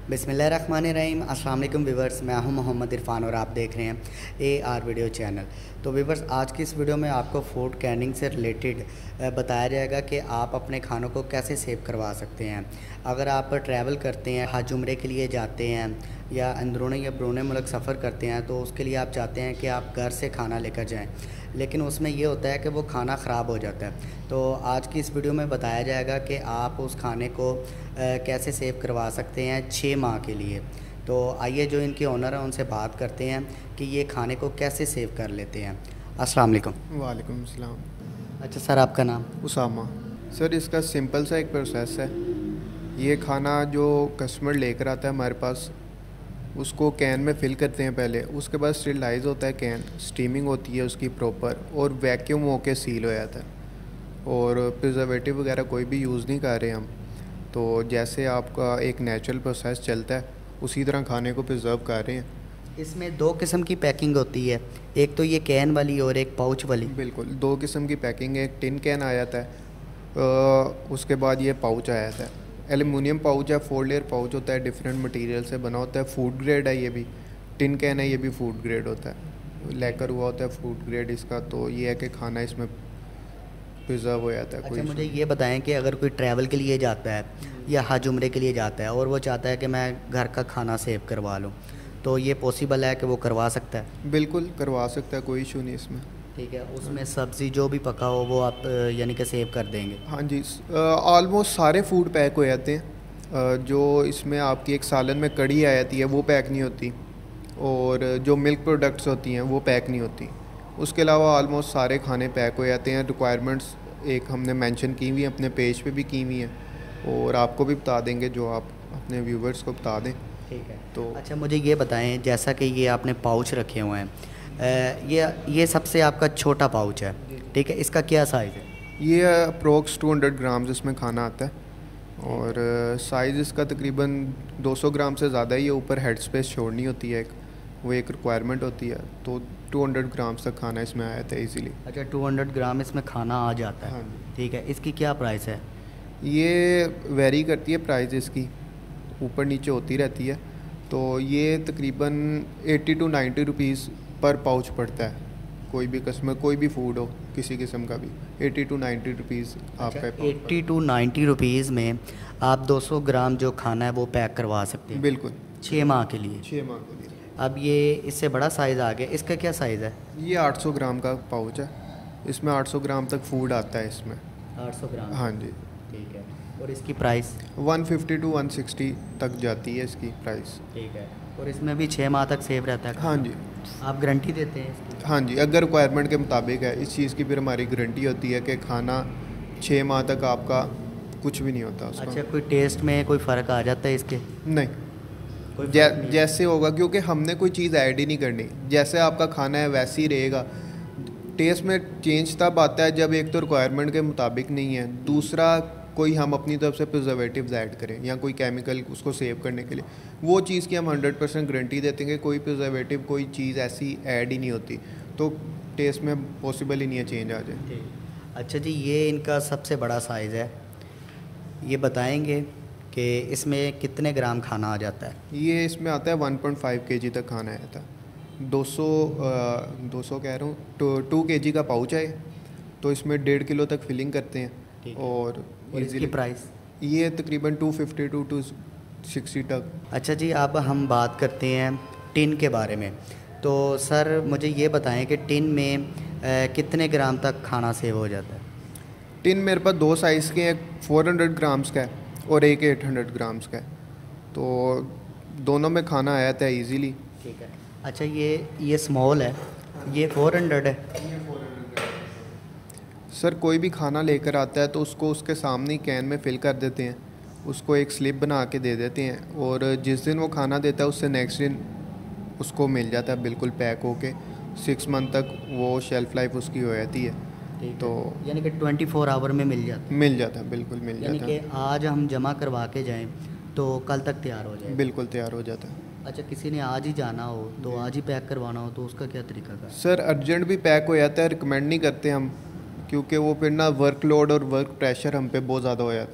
बिस्मिल्लाहिर्रहमानिर्रहीम। अस्सलाम वालेकुम व्यूवर्स, मैं हूं मोहम्मद इरफान और आप देख रहे हैं AR वीडियो चैनल। तो व्यूवर्स, आज की इस वीडियो में आपको फूड कैनिंग से रिलेटेड बताया जाएगा कि आप अपने खानों को कैसे सेव करवा सकते हैं। अगर आप ट्रैवल करते हैं, हज उम्रे के लिए जाते हैं या अंदरूनी या बैरून मुल्क सफ़र करते हैं, तो उसके लिए आप चाहते हैं कि आप घर से खाना लेकर जाएँ, लेकिन उसमें ये होता है कि वो खाना ख़राब हो जाता है। तो आज की इस वीडियो में बताया जाएगा कि आप उस खाने को कैसे सेव करवा सकते हैं 6 माह के लिए। तो आइए जो इनके ओनर हैं उनसे बात करते हैं कि ये खाने को कैसे सेव कर लेते हैं। अस्सलाम वालेकुम। वालेकुम सलाम। अच्छा सर, आपका नाम? उसामा। सर, इसका सिंपल सा एक प्रोसेस है। ये खाना जो कस्टमर लेकर आता है हमारे पास, उसको कैन में फ़िल करते हैं पहले। उसके बाद स्टरलाइज होता है कैन, स्टीमिंग होती है उसकी प्रॉपर, और वैक्यूम होके सील हो जाता है। और प्रिजर्वेटिव वगैरह कोई भी यूज़ नहीं कर रहे हम। तो जैसे आपका एक नेचुरल प्रोसेस चलता है, उसी तरह खाने को प्रिजर्व कर रहे हैं। इसमें 2 किस्म की पैकिंग होती है, एक तो ये कैन वाली और एक पाउच वाली। बिल्कुल, 2 किस्म की पैकिंग है। एक टिन कैन आ जाता है, उसके बाद ये पाउच आ जाता है। एल्युमिनियम पाउच है, 4 लेयर पाउच होता है, डिफरेंट मटेरियल से बना होता है। फूड ग्रेड है ये भी। टिन कैन है, ये भी फूड ग्रेड होता है, लेकर हुआ होता है फूड ग्रेड इसका। तो ये है कि खाना इसमें प्रिजर्व हो जाता है। अच्छा, मुझे ये बताएं कि अगर कोई ट्रैवल के लिए जाता है या हज उम्रे के लिए जाता है और वो चाहता है कि मैं घर का खाना सेव करवा लूँ, तो ये पॉसिबल है कि वो करवा सकता है? बिल्कुल करवा सकता है, कोई इशू नहीं इसमें। ठीक है, उसमें सब्ज़ी जो भी पका हो वो आप यानी कि सेव कर देंगे? हाँ जी, ऑलमोस्ट सारे फूड पैक हो जाते हैं। जो इसमें आपकी एक सालन में कड़ी आ जाती है वो पैक नहीं होती, और जो मिल्क प्रोडक्ट्स होती हैं वो पैक नहीं होती। उसके अलावा ऑलमोस्ट सारे खाने पैक हो जाते हैं। रिक्वायरमेंट्स एक हमने मेंशन की हुई है, अपने पेज पे भी की हुई हैं, और आपको भी बता देंगे, जो आप अपने व्यूवर्स को बता दें। ठीक है। तो अच्छा, मुझे ये बताएं, जैसा कि ये आपने पाउच रखे हुए हैं, ये सबसे आपका छोटा पाउच है, ठीक है, इसका क्या साइज़ है? ये अप्रोक्स 200 ग्राम्स इसमें खाना आता है, और साइज़ इसका तकरीबन 200 ग्राम से ज़्यादा ही है। ऊपर हेड स्पेस छोड़नी होती है, वो एक रिक्वायरमेंट होती है। तो 200 ग्राम्स तक खाना इसमें आया था इजीली। अच्छा, 200 ग्राम इसमें खाना आ जाता है। हाँ जी। ठीक है, इसकी क्या प्राइस है? ये वेरी करती है प्राइस इसकी, ऊपर नीचे होती रहती है। तो ये तकरीबन 80 टू 90 रुपीज़ पर पाउच पड़ता है। कोई भी कस्टमर, कोई भी फूड हो किसी किस्म का भी, 80 टू 90 रुपीज़ आपका। 80 टू 90 रुपीज़ में आप 200 ग्राम जो खाना है वो पैक करवा सकते हैं? बिल्कुल, 6 माह के लिए। 6 माह के लिए। अब ये इससे बड़ा साइज़ आ गया, इसका क्या साइज़ है? ये 800 ग्राम का पाउच है। इसमें 800 ग्राम तक फूड आता है इसमें। 800 ग्राम? हाँ जी। ठीक है, और इसकी प्राइस? 150 टू 160 तक जाती है इसकी प्राइस। ठीक है, और इसमें भी 6 माह तक सेव रहता है खाना? हाँ जी। आप गारंटी देते हैं इसकी? हाँ जी, अगर रिक्वायरमेंट के मुताबिक है। इस चीज़ की फिर हमारी गारंटी होती है कि खाना 6 माह तक आपका कुछ भी नहीं होता उसका। अच्छा, कोई टेस्ट में कोई फ़र्क आ जाता है इसके? नहीं, कोई फ़र्क नहीं है? जैसे होगा, क्योंकि हमने कोई चीज़ ऐड ही नहीं करनी। जैसे आपका खाना है वैसे ही रहेगा। टेस्ट में चेंज तब आता है जब एक तो रिक्वायरमेंट के मुताबिक नहीं है, दूसरा कोई हम अपनी तरफ से प्रिजर्वेटिव्स ऐड करें या कोई केमिकल उसको सेव करने के लिए। वो चीज़ की हम 100% गारंटी देते हैं कि कोई प्रिजर्वेटिव, कोई चीज़ ऐसी ऐड ही नहीं होती, तो टेस्ट में पॉसिबल ही नहीं है चेंज आ जाए। ठीक। अच्छा जी, ये इनका सबसे बड़ा साइज़ है, ये बताएंगे कि इसमें कितने ग्राम खाना आ जाता है? ये इसमें आता है 1.5 kg तक खाना आया था। 200 कह रहा हूँ, 2 kg का पाउच है, तो इसमें 1.5 किलो तक फिलिंग करते हैं। ठीक है। और इसकी प्राइस? ये तकरीबन 250 टू 260 तक। अच्छा जी, अब हम बात करते हैं टिन के बारे में। तो सर मुझे ये बताएं कि टिन में कितने ग्राम तक खाना सेव हो जाता है? टिन मेरे पास 2 साइज़ के, एक 400 ग्राम्स का है और एक 800 ग्राम्स का है। तो दोनों में खाना आया था ईजीली। ठीक है। अच्छा, ये स्मॉल है, ये 400 है? सर, कोई भी खाना लेकर आता है तो उसको उसके सामने ही कैन में फिल कर देते हैं, उसको एक स्लिप बना के दे देते हैं, और जिस दिन वो खाना देता है उससे नेक्स्ट दिन उसको मिल जाता है बिल्कुल पैक होके। 6 मंथ तक वो शेल्फ़ लाइफ उसकी हो जाती है। तो यानी कि 24 आवर में मिल जाता है? मिल जाता है, बिल्कुल मिल यानी जाता है। कि आज हम जमा करवा के जाएं तो कल तक तैयार हो जाए? बिल्कुल तैयार हो जाता है। अच्छा, किसी ने आज ही जाना हो तो आज ही पैक करवाना हो तो उसका क्या तरीका का? सर, अर्जेंट भी पैक हो जाता है, रिकमेंड नहीं करते हम, क्योंकि वो फिर ना वर्कलोड और वर्क प्रेशर हम पे बहुत ज़्यादा हो जाता है,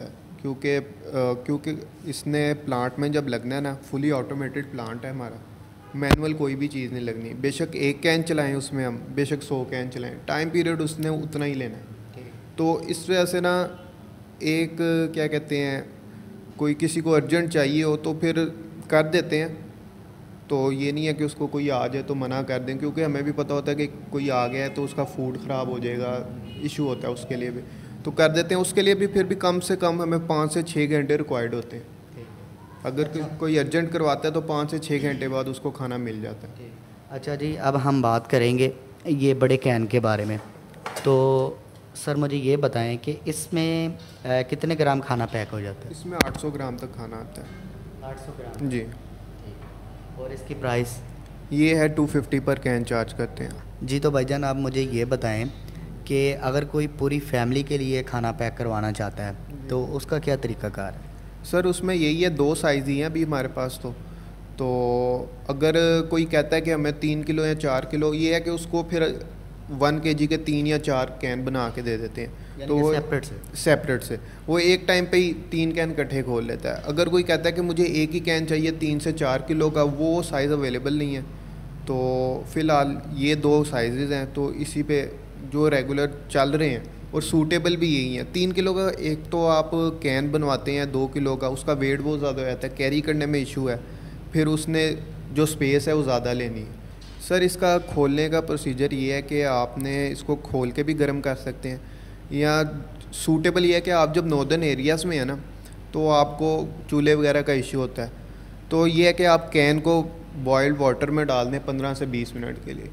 क्योंकि इसने प्लांट में जब लगना है ना, फुली ऑटोमेटेड प्लांट है हमारा, मैनुअल कोई भी चीज़ नहीं लगनी। बेशक 1 कैन चलाएं उसमें हम, बेशक 100 कैन चलाएं, टाइम पीरियड उसने उतना ही लेना है। तो इस वजह से ना एक क्या कहते हैं, कोई किसी को अर्जेंट चाहिए हो तो फिर कर देते हैं। तो ये नहीं है कि उसको कोई आ जाए तो मना कर दें, क्योंकि हमें भी पता होता है कि कोई आ गया है तो उसका फूड ख़राब हो जाएगा, इशू होता है उसके लिए भी, तो कर देते हैं। उसके लिए भी फिर भी कम से कम हमें 5 से 6 घंटे रिक्वायर्ड होते हैं। अगर कोई अर्जेंट करवाता है तो 5 से 6 घंटे बाद उसको खाना मिल जाता है। अच्छा जी, अब हम बात करेंगे ये बड़े कैन के बारे में। तो सर मुझे ये बताएं कि इसमें कितने ग्राम खाना पैक हो जाता है? इसमें 800 ग्राम तक खाना आता है। 800 ग्राम जी। और इसकी प्राइस? ये है 250 पर कैन चार्ज करते हैं। जी, तो भाईजान आप मुझे ये बताएं कि अगर कोई पूरी फैमिली के लिए खाना पैक करवाना चाहता है तो उसका क्या तरीक़ाकार है? सर उसमें यही है, 2 साइज़ ही हैं अभी हमारे पास। तो अगर कोई कहता है कि हमें 3 किलो या 4 किलो, ये है कि उसको फिर 1 kg के 3 या 4 कैन बना के दे देते हैं। तो वो सेपरेट से वो एक टाइम पे ही 3 कैन इकट्ठे खोल लेता है। अगर कोई कहता है कि मुझे एक ही कैन चाहिए 3 से 4 किलो का, वो साइज़ अवेलेबल नहीं है। तो फ़िलहाल ये 2 साइज़ हैं, तो इसी पे जो रेगुलर चल रहे हैं और सूटेबल भी यही है। 3 किलो का एक तो आप कैन बनवाते हैं, 2 किलो का उसका वेट बहुत ज़्यादा हो जाता है, कैरी करने में इशू है, फिर उसने जो स्पेस है वो ज़्यादा लेनी है। सर इसका खोलने का प्रोसीजर ये है कि आपने इसको खोल के भी गर्म कर सकते हैं, या सूटेबल ये है कि आप जब नॉर्दर्न एरियाज़ में है ना, तो आपको चूल्हे वगैरह का इशू होता है। तो ये है कि आप कैन को बॉइल्ड वाटर में डाल दें 15 से 20 मिनट के लिए,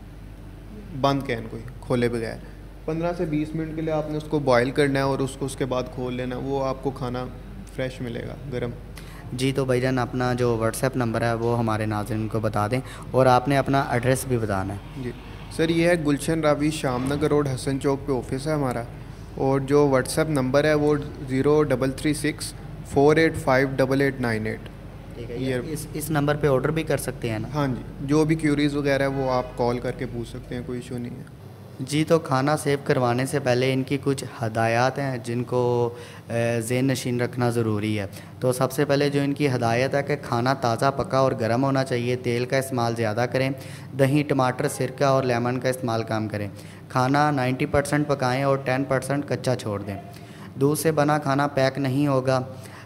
बंद कैन को ही खोले बगैर 15 से 20 मिनट के लिए आपने उसको बॉईल करना है और उसको उसके बाद खोल लेना, वो आपको खाना फ्रेश मिलेगा गर्म। जी, तो भाईजान अपना जो व्हाट्सएप नंबर है वो हमारे नाज़रीन को बता दें, और आपने अपना एड्रेस भी बताना है। जी सर, ये है गुलशन रावी, शामनगर रोड, हसन चौक पे ऑफिस है हमारा, और जो व्हाट्सएप नंबर है वो 0336 485 8898। ठीक है, ये इस नंबर पे ऑर्डर भी कर सकते हैं ना? हाँ जी, जो भी क्यूरीज़ वगैरह है वो आप कॉल करके पूछ सकते हैं, कोई इशू नहीं है। जी, तो खाना सेव करवाने से पहले इनकी कुछ हदायत हैं जिनको ज़हन नशीन रखना ज़रूरी है। तो सबसे पहले जो इनकी हदायत है कि खाना ताज़ा पका और गर्म होना चाहिए, तेल का इस्तेमाल ज़्यादा करें, दही, टमाटर, सिरका और लेमन का इस्तेमाल कम करें, खाना 90% पकाएं और 10% कच्चा छोड़ दें, दूध से बना खाना पैक नहीं होगा,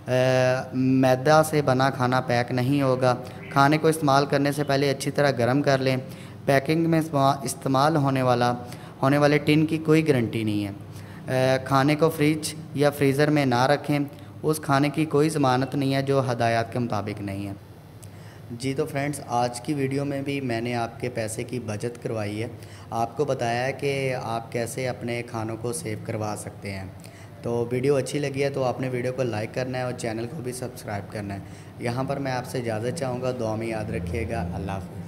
मैदा से बना खाना पैक नहीं होगा, खाने को इस्तेमाल करने से पहले अच्छी तरह गर्म कर लें, पैकिंग में इस्तेमाल होने वाले टिन की कोई गारंटी नहीं है, खाने को फ्रिज या फ्रीज़र में ना रखें, उस खाने की कोई ज़मानत नहीं है जो हदायत के मुताबिक नहीं है। जी, तो फ्रेंड्स आज की वीडियो में भी मैंने आपके पैसे की बचत करवाई है, आपको बताया है कि आप कैसे अपने खानों को सेव करवा सकते हैं। तो वीडियो अच्छी लगी है तो आपने वीडियो को लाइक करना है और चैनल को भी सब्सक्राइब करना है। यहाँ पर मैं आपसे इजाज़त चाहूँगा, दुआ में याद रखिएगा। अल्लाह हाफ़िज़।